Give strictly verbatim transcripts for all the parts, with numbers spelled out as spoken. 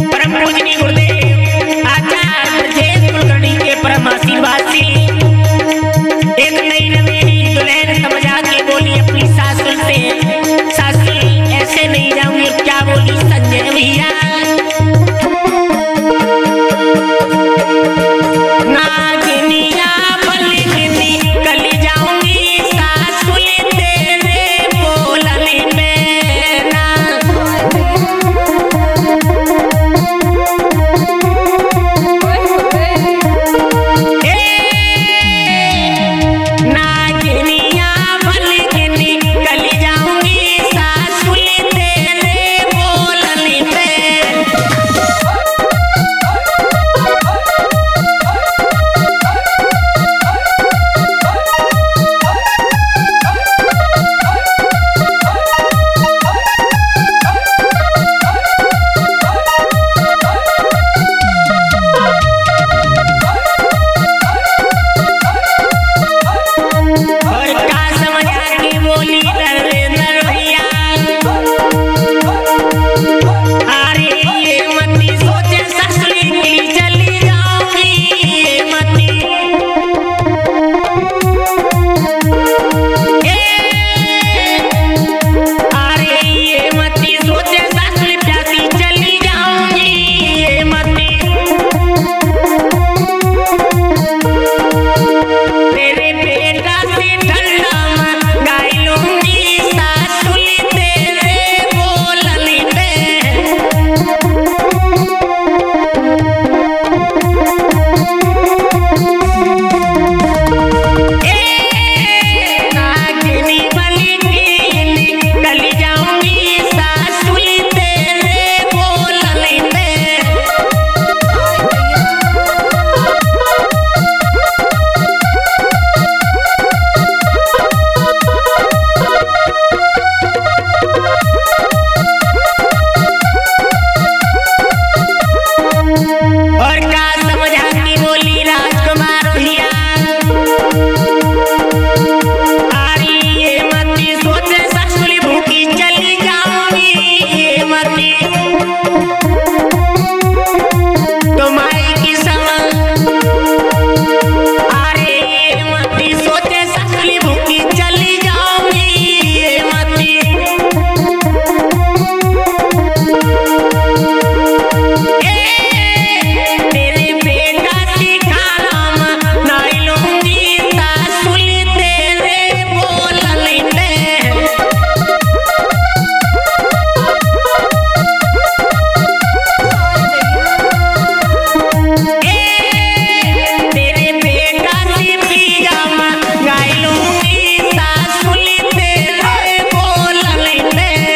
परम पूजनीय गुरुदेव आचार्य ब्रजेश कुलकर्णी के परम आशीर्वाद से एक नई नवेली दुल्हन समझा के बोली अपनी सासुर से, सासुर ऐसे नहीं जाऊंगी। क्या बोली संजय भैया, नागिनिया बलगिनी कल जाऊंगी सासुर तेरे बोलने में ना। नागिनिया बलगिनी कल जाऊंगी सासुर तेरे बोलने में। और का समझा के बोली नरेंद्र भैया, अरे ये मती सोचे ससुरी की चली जाऊंगी, ये मती अरे ये मती सोचे ससुरी प्यासी चली जाऊंगी, ये मती तेरे बेटा से ठंडा मंगाई लूंगी सासुर तेरे बोलने में। ए नागिनी बलगिनी कल जाऊंगी सासुर तेरे बोलने में। और का समझा की बोली राजकुमार भैया, अरे ये मती सोचे ससुरी भूखी चली जाऊंगी, ये मती तो माई की समझ। अरे ये मती सोचे ससुरी भूखी चली जाऊंगी, ये मती तेरे बेटा से खाना मंगाई लूंगी सासुर तेरे बोलने में। तेरे बेटा से पिज़्ज़ा मंगाई लूंगी सासुर तेरे बोलने में।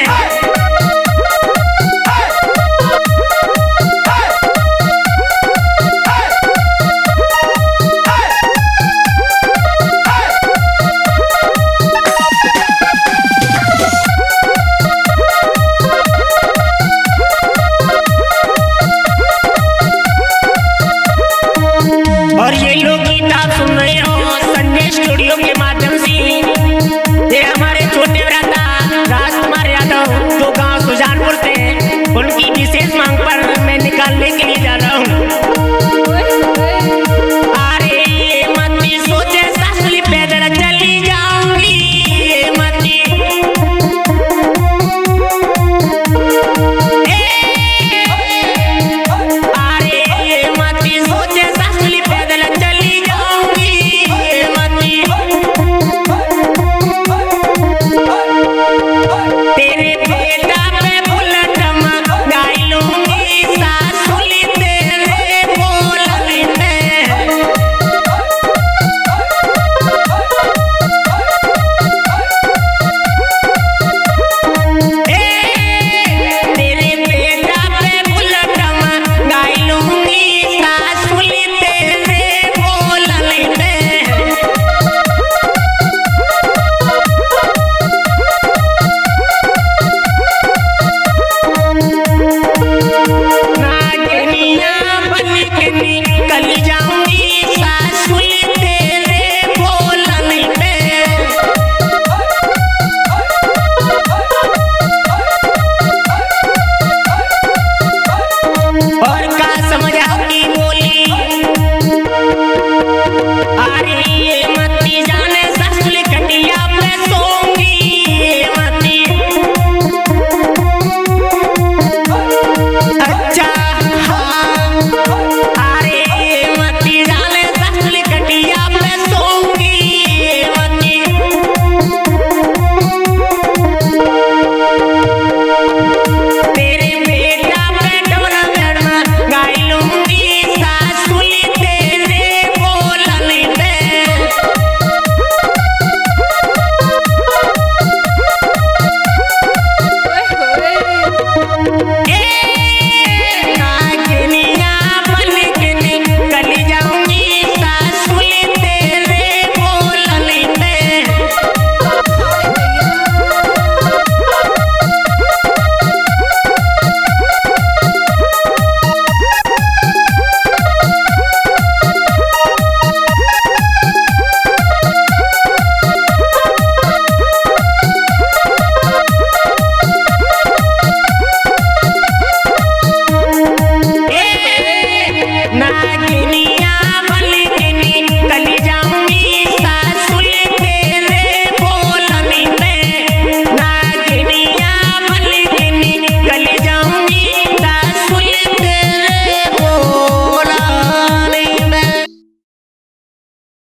और ये लोग गीत आप सुन रहे हो संजय स्टूडियो के माध्यम से। ये हमारे छोटे भ्राता राजकुमार यादव जो गांव सुजानपुर से, उनकी विशेष मांग पर मैं निकालने के लिए जा रहा हूँ। अरे ये मती सोचे ससुरी पैदल चली जाऊंगी, ये मती अरे ये मती सोचे ससुरी पैदल चली जाऊंगी, ये मती तेरे बेटा पे बुलेट मंगाई लूंगी सासुर तेरे बोलने में। तेरे बेटा पे बुलेट मंगाई लूंगी सासुर तेरे बोलने में। नागिनिया बलगिनी कल जाऊंगी